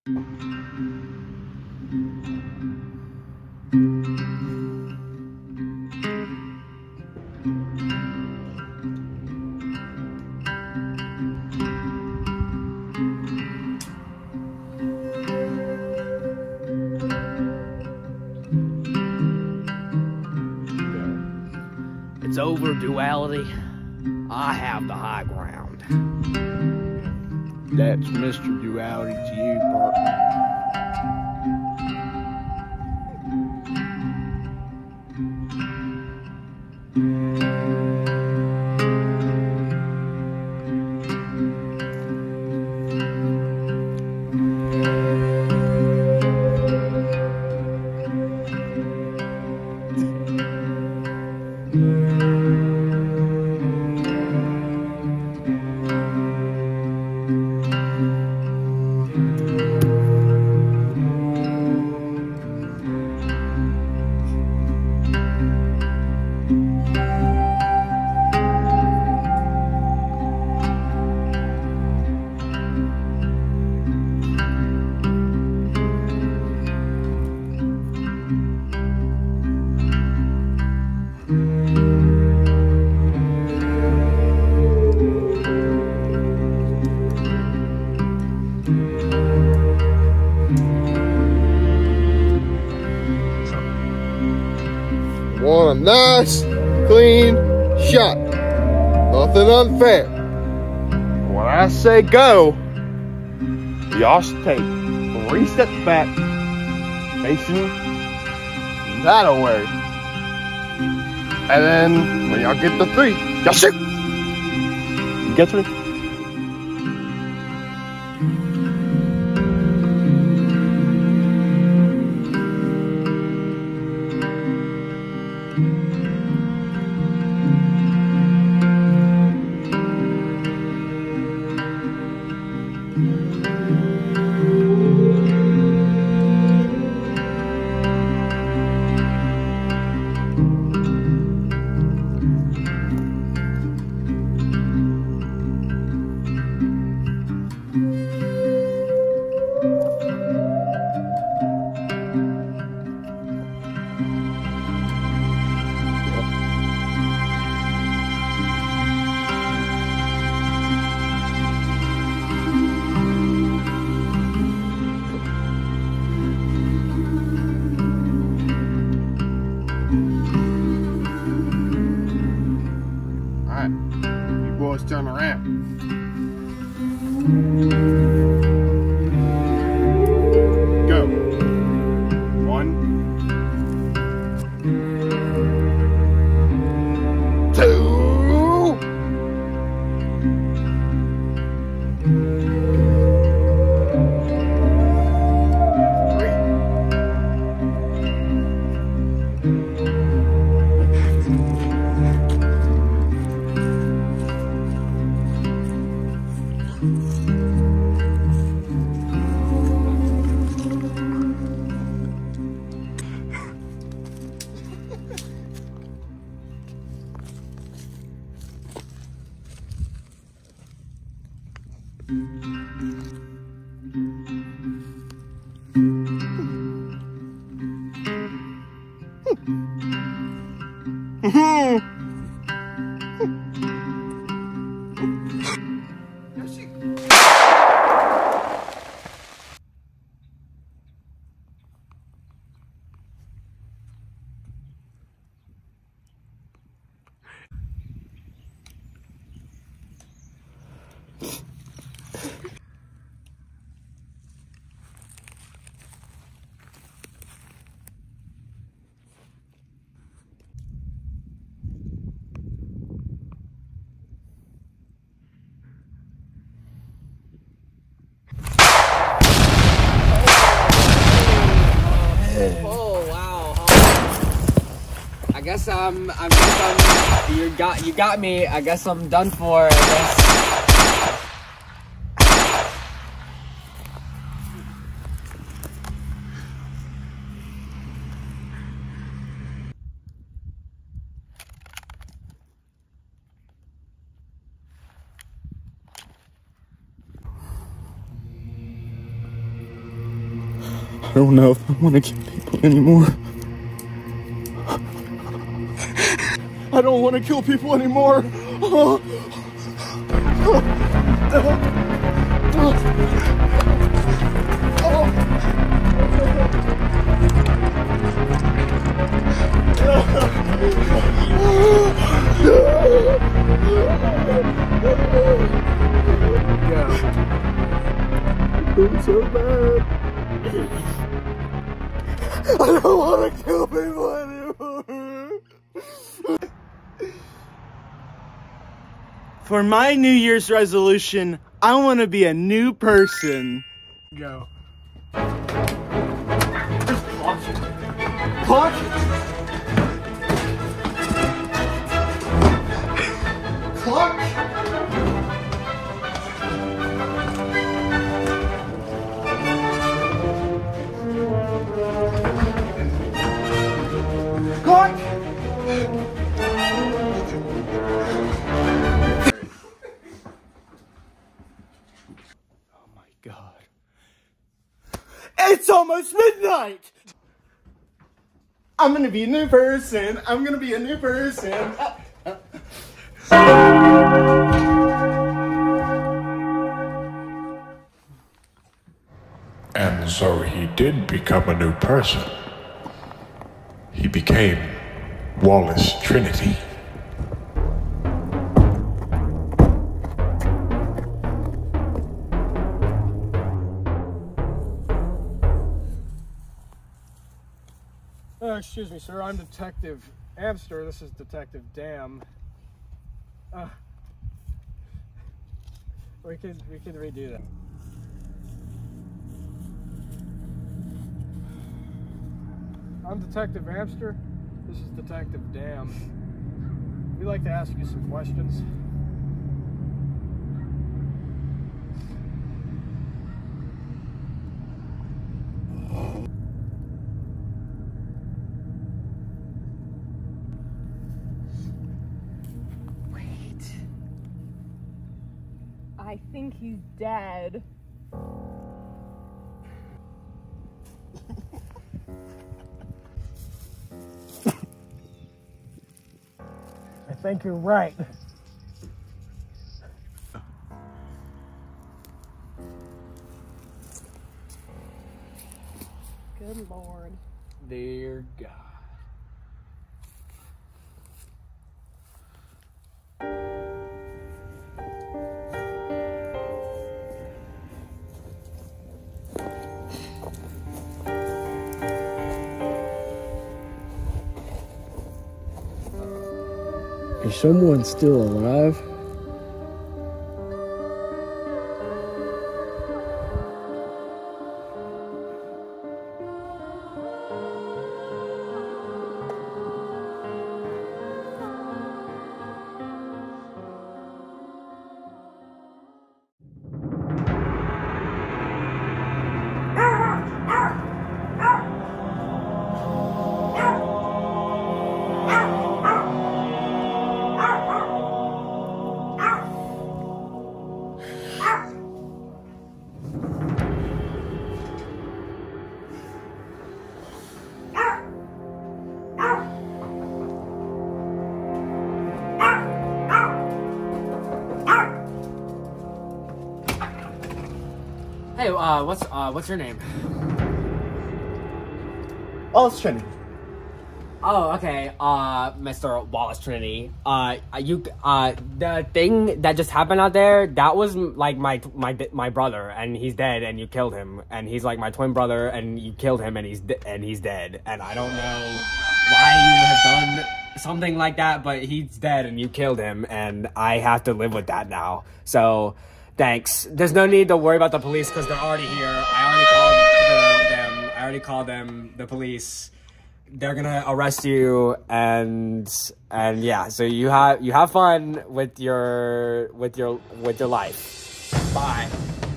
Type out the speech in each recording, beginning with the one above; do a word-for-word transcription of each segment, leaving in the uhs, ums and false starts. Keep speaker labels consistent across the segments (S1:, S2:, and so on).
S1: It's over, duality. I have the high ground.
S2: That's Mister Duality to you, partner. Want a nice, clean shot. Nothing unfair. When I say go, y'all should take three steps back, facing that way. And then when y'all get the three, y'all shoot. You get me? Turn around. Go. One. Two.
S1: I guess I'm, I guess I'm, you got, you got me. I guess I'm done for, I guess.
S3: don't know if I want to kill people anymore. I don't want to kill people anymore. Oh. Oh. Oh. Yeah. It was so bad. I don't want to kill people anymore. For my New Year's resolution, I want to be a new person. Go. Clock. Clock. Clock. Clock. God. It's almost midnight! I'm gonna be a new person. I'm gonna be a new person. Uh, uh.
S4: And so he did become a new person. He became Wallace Trinity.
S5: Uh, excuse me, sir. I'm Detective Amster. This is Detective Dam. Uh, we can we can redo that. I'm Detective Amster. This is Detective Dam. We'd like to ask you some questions.
S6: I think he's dead.
S5: I think you're right.
S6: Good Lord.
S1: Dear God.
S5: Is someone still alive?
S1: Hey, uh, what's uh, what's your name?
S3: Wallace Trinity.
S1: Oh, okay. Uh, Mister Wallace Trinity. Uh, you, uh, the thing that just happened out there, that was like my my my brother, and he's dead, and you killed him, and he's like my twin brother, and you killed him, and he's and he's dead, and I don't know why you have done something like that, but he's dead, and you killed him, and I have to live with that now. So, thanks. There's no need to worry about the police because they're already here. I already called the, them. I already called them, the police. They're gonna arrest you, and and yeah. So you have you have fun with your with your with your life. Bye.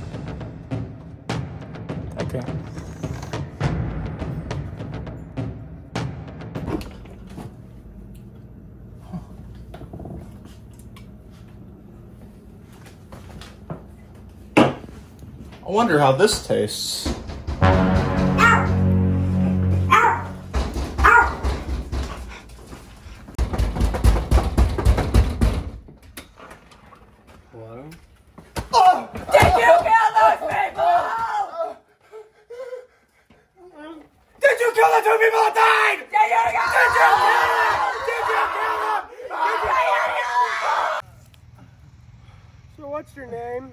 S3: Okay. I wonder how this tastes. The two people have died! Did you kill them? Did you kill them? Did you kill them?
S5: So what's your name?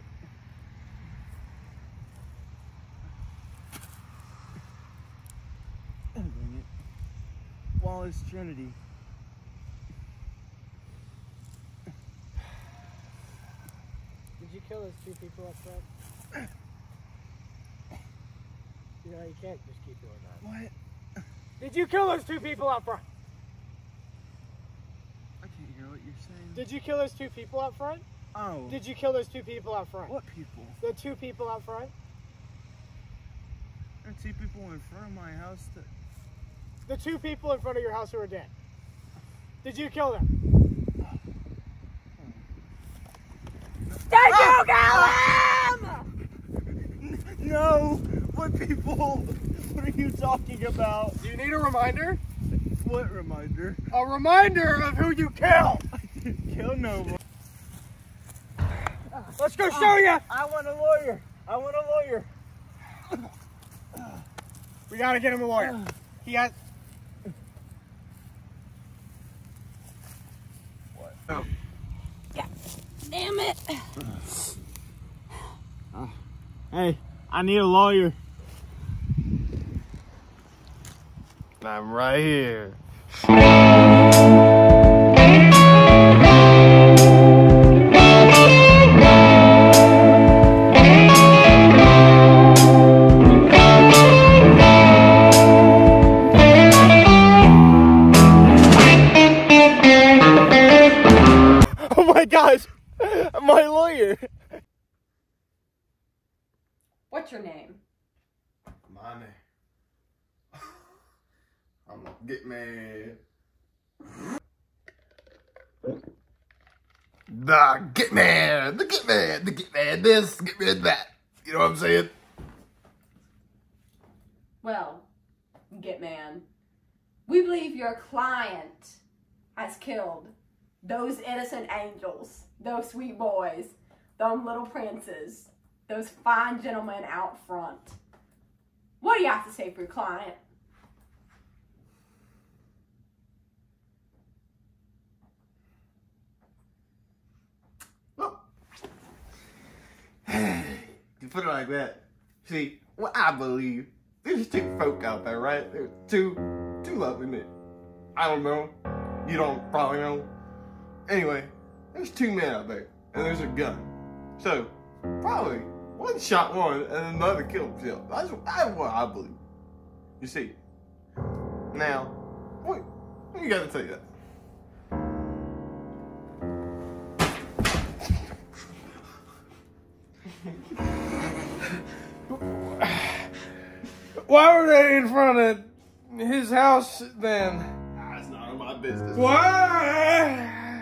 S3: Wallace Trinity.
S5: Did you kill those two people up front? You know, you can't just keep doing that.
S3: What?
S5: Did you kill those two people up front?
S3: I can't hear what you're saying.
S5: Did you kill those two people up front?
S3: Oh.
S5: Did you kill those two people up front?
S3: What people?
S5: The two people up front?
S3: There are two people in front of my house that...
S5: The two people in front of your house who are dead. Did you kill them?
S6: Did you kill him?
S3: No! What people? What are you talking about?
S5: Do you need a reminder?
S3: What reminder?
S5: A reminder of who you killed!
S3: I didn't kill no one.
S5: Let's go show you!
S3: I want a lawyer. I want a lawyer.
S5: We gotta get him a lawyer. He has...
S3: What? Oh.
S6: Damn it.
S3: Hey, I need a lawyer. I'm right here. Oh my gosh, my lawyer.
S6: What's your name?
S2: My name. I'm gonna get mad. The get mad, the get mad, the get mad this, get mad that. You know what I'm saying?
S6: Well, Get Man, we believe your client has killed those innocent angels, those sweet boys, those little princes, those fine gentlemen out front. What do you have to say for your client?
S2: Well, you put it like that. See, what I believe, there's two folk out there, right? There's two, two lovely men. I don't know. You don't probably know. Anyway, there's two men out there, and there's a gun. So, probably one shot one, and another killed himself. That's, that's what I believe. You see. Now, what? You gotta tell you that.
S5: Why were they in front of his house then?
S2: That's none of my business.
S5: Why?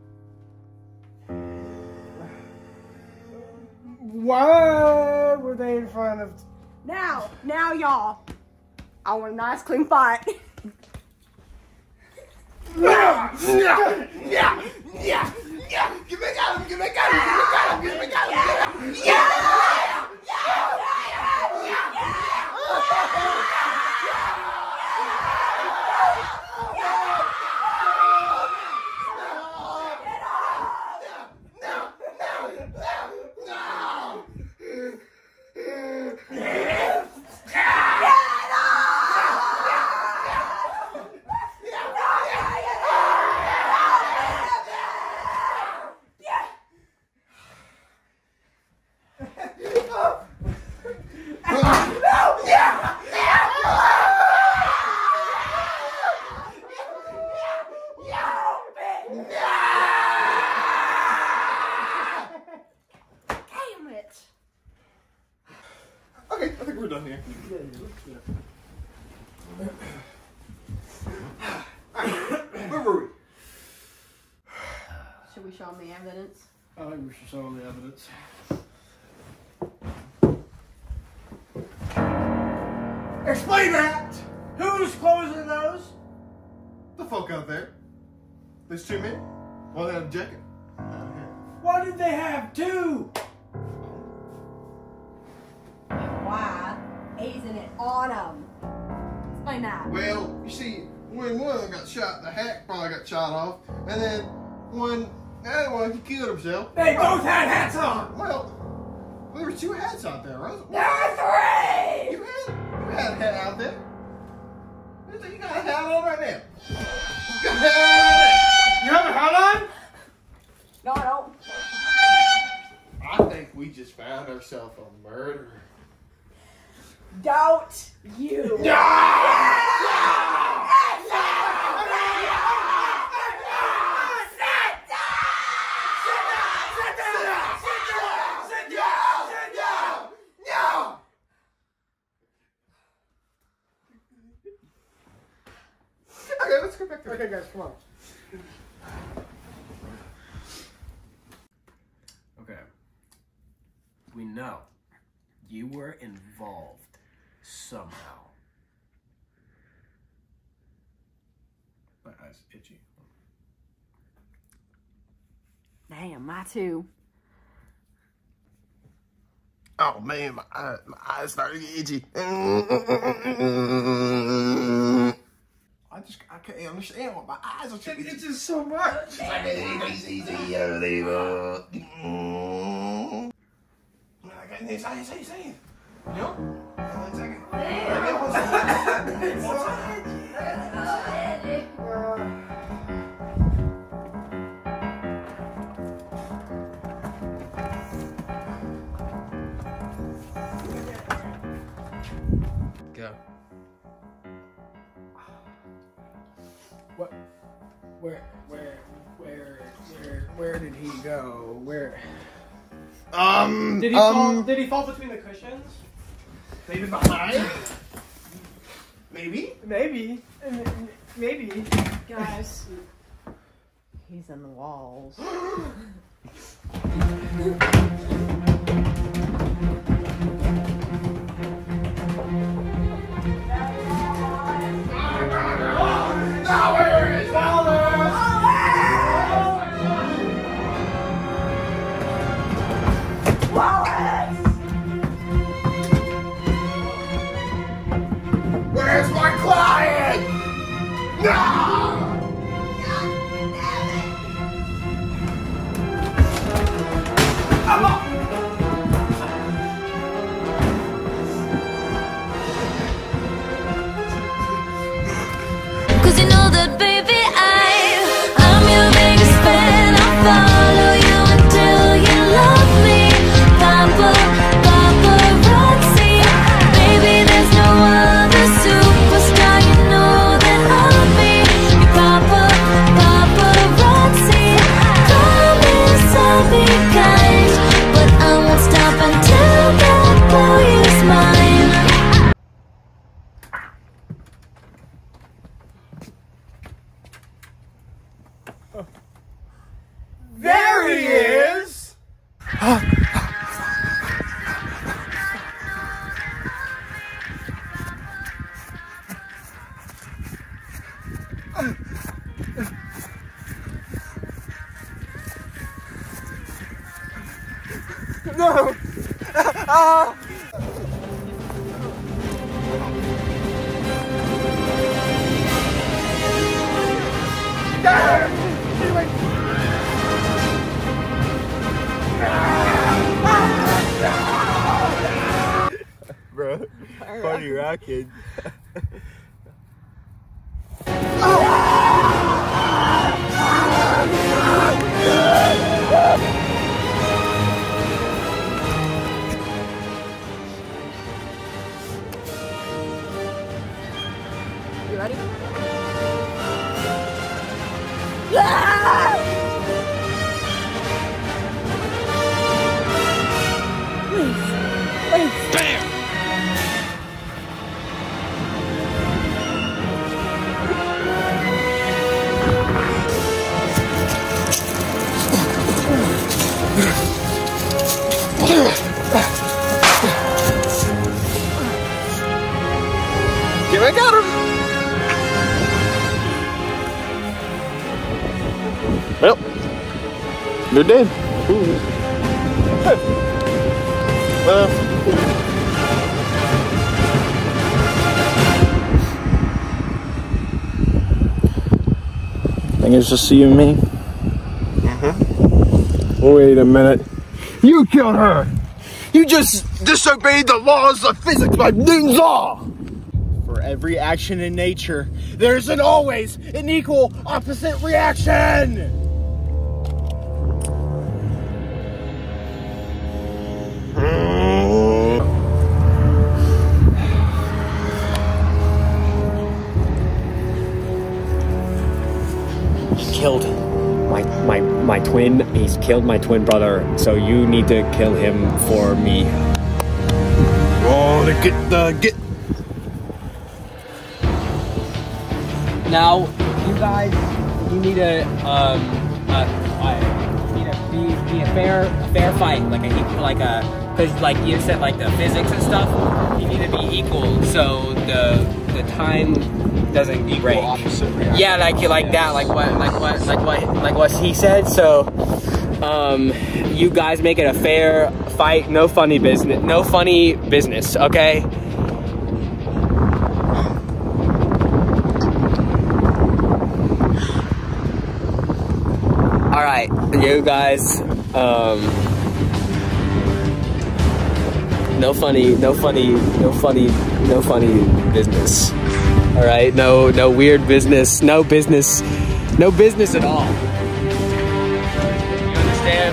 S5: Why were they in front of...
S6: Now, now y'all, I want a nice clean fight.
S2: Yeah, yeah, yeah, yeah, yeah. Get back at him, get back at him, get back at him, get back at him. Yeah, yeah,
S6: Damn it.
S2: Okay, I think we're done here. Where were we?
S6: Should we show them the evidence?
S5: I think we should show them the evidence.
S3: Explain that! Who's closing those?
S2: The folk out there. There's two men. One had a jacket.
S3: Why did they have two?
S6: Why? Easing it on them. Explain saying that?
S2: Well, you see, when one of them got shot, the hack probably got shot off, and then when the other one, he killed himself.
S5: They both had hats on!
S2: Well, there were two hats out there, right?
S6: There are three!
S2: You had, you had a hat out there. You got a hat on right now. You got a hat on.
S5: You have a hat on?
S6: No, I don't.
S2: I think we just found ourselves a murderer.
S6: Don't you?
S2: Okay, let's go back to
S5: Okay, guys, come on.
S3: Okay. We know you were involved somehow. My eyes itchy.
S6: Damn, my too.
S2: Oh man, my eyes, my eyes started getting itchy. I just, I can't understand what my eyes are itchy.
S3: It's just so much.
S2: I got this. Say, say, say. No. One second. One second. One second.
S3: Go.
S5: What? Where, where, where, where, where did he go? Where?
S2: Um.
S5: Did he
S2: um,
S5: fall? Did he fall between the cushions?
S2: Maybe behind. Maybe.
S5: Maybe. M- Maybe.
S6: Guys, he's in the walls.
S2: Where's my client? No!
S7: Cause you know that baby I, I'm your biggest fan. I'll follow you until you love me. Papa, paparazzi. Baby, there's no other superstar. You know that I'll be your papa, paparazzi. Promise I'll be kind, but I won't stop until that boy is mine.
S5: There he is!
S2: No! Ah! Bro, funny rocking.
S6: You ready?
S2: Here I got him! Well, they're dead. Well,
S3: think it's just you and me.
S2: Mm-hmm.
S3: Wait a minute. You killed her! You just disobeyed the laws of physics by Newton's law! For every action in nature, there's an always an equal opposite reaction!
S1: Killed my my my twin. He's killed my twin brother. So you need to kill him for me.
S3: Oh, to get the get.
S1: Now, you guys, you need a um, uh, uh, you need a be, be a fair a fair fight, like a like a because like you said, like the physics and stuff. You need to be equal, so the the time doesn't break. Yeah, like like that, like what, like what, like what, like what he said. So, um, you guys make it a fair fight. No funny business. No funny business. Okay. All right, you guys. Um, no funny. No funny. No funny. No funny business. All right, no, no weird business, no business, no business at all. You understand?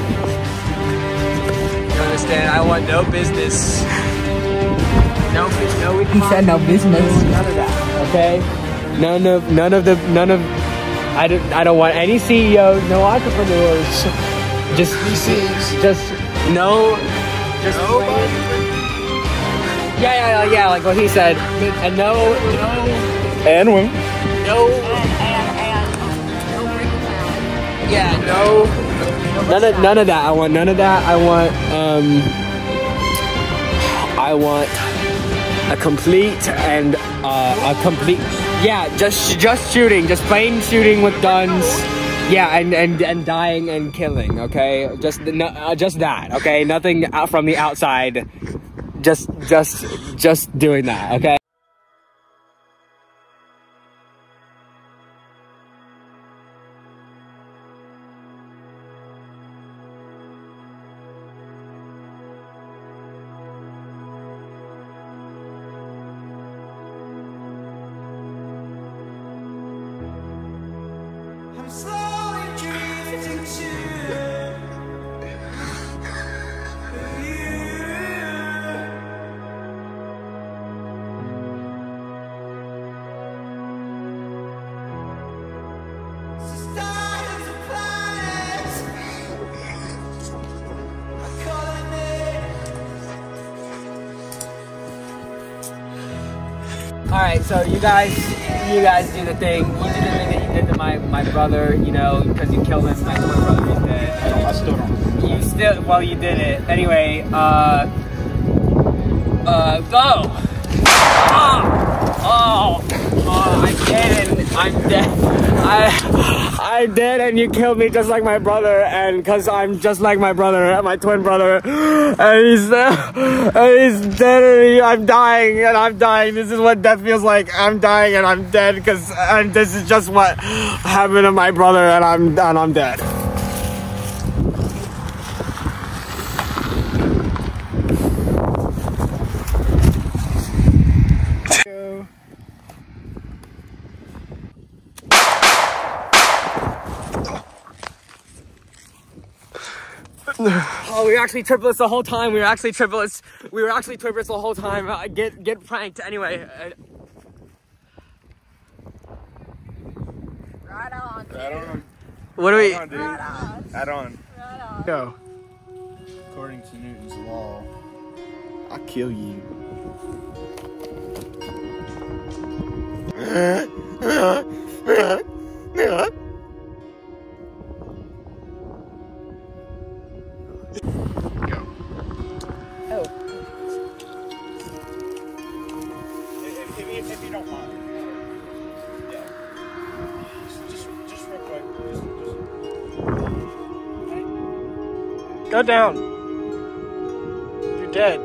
S1: You understand? I want no business. No, no.
S8: He said no business.
S1: None of that. Okay. None of, none of the, none of. I don't, I don't want any C E Os, no entrepreneurs. Just, just no. Just nobody. Yeah, yeah, yeah, yeah, like what he said. And no, no.
S3: And women.
S1: No. Yeah, no. None of, none of that. I want none of that. I want, um, I want a complete and, uh, a complete, yeah, just, just shooting, just plain shooting with guns. Yeah, and, and, and dying and killing, okay? Just, no, uh, just that, okay? Nothing out from the outside. Just, just, just doing that, okay?
S7: I'm slowly drifting to
S1: Alright, so you guys, you guys do the thing. You did the thing that you did to my, my brother, you know, because you killed him. My twin brother was dead.
S3: I, don't, I still don't.
S1: You still, well, you did it. Anyway, uh, uh, go! Oh! Oh! Oh, I'm dead and I'm dead. I, I'm dead and you killed me just like my brother, and because I'm just like my brother, my twin brother, and he's, uh, and he's dead and he, I'm dying and I'm dying. This is what death feels like. I'm dying and I'm dead because, and this is just what happened to my brother, and I'm, and I'm dead. Oh, we were actually triplets the whole time. We were actually triplets. We were actually triplets the whole time. Uh, get get pranked anyway. Uh,
S6: Right on.
S3: Right on.
S1: what do we?
S3: Right on, dude.
S6: Right on.
S3: Right on.
S6: Right on.
S1: Go.
S3: According to Newton's law, I kill you. Go.
S1: Oh.
S3: If, if, if, if you don't mind. Yeah. Just, just real quick. Just, just.
S5: Go down. You're dead.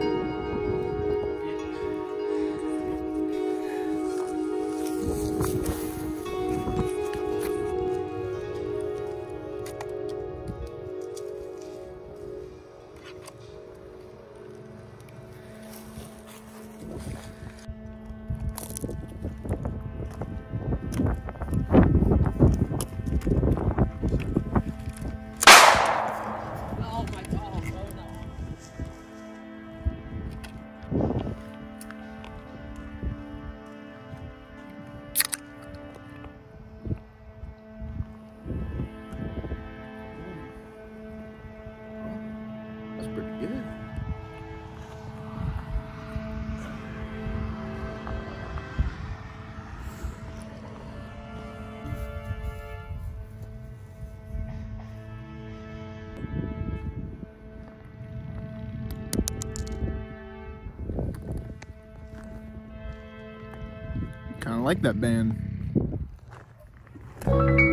S3: That's pretty good. Kind of like that band.